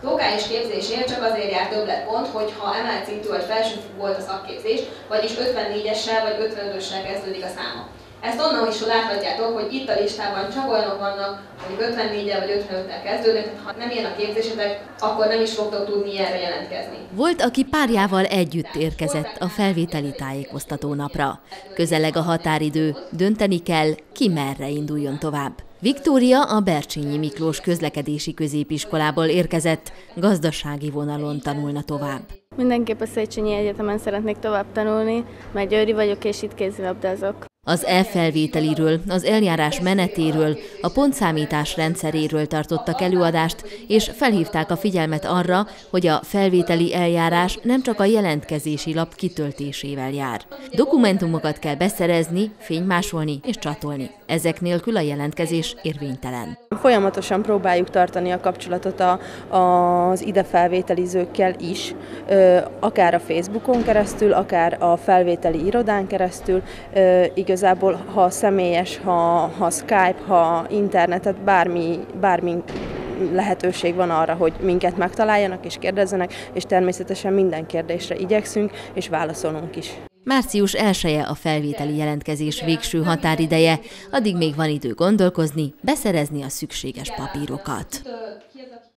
Vokális képzésért csak azért jár többletpont, hogyha emelt szintű vagy felsőfokú volt a szakképzés, vagyis 54-essel vagy 55-össel kezdődik a száma. Ezt onnan is láthatjátok, hogy itt a listában csak olyanok vannak, hogy 54-el vagy 55-tel kezdődnek, tehát ha nem ilyen a képzésetek, akkor nem is fogtok tudni ilyenre jelentkezni. Volt, aki párjával együtt érkezett a felvételi tájékoztatónapra. Közeleg a határidő, dönteni kell, ki merre induljon tovább. Viktória a Bercsényi Miklós közlekedési középiskolából érkezett, gazdasági vonalon tanulna tovább. Mindenképp a Széchenyi Egyetemen szeretnék tovább tanulni, mert győri vagyok és itt kézilabdázok. Az elfelvételiről, az eljárás menetéről, a pontszámítás rendszeréről tartottak előadást, és felhívták a figyelmet arra, hogy a felvételi eljárás nem csak a jelentkezési lap kitöltésével jár. Dokumentumokat kell beszerezni, fénymásolni és csatolni. Ezek nélkül a jelentkezés érvénytelen. Folyamatosan próbáljuk tartani a kapcsolatot az ide felvételizőkkel is, akár a Facebookon keresztül, akár a felvételi irodán keresztül. Igazából, ha személyes, ha Skype, ha internetet, bármi lehetőség van arra, hogy minket megtaláljanak és kérdezzenek, és természetesen minden kérdésre igyekszünk, és válaszolunk is. Március 1-e a felvételi jelentkezés végső határideje, addig még van idő gondolkozni, beszerezni a szükséges papírokat.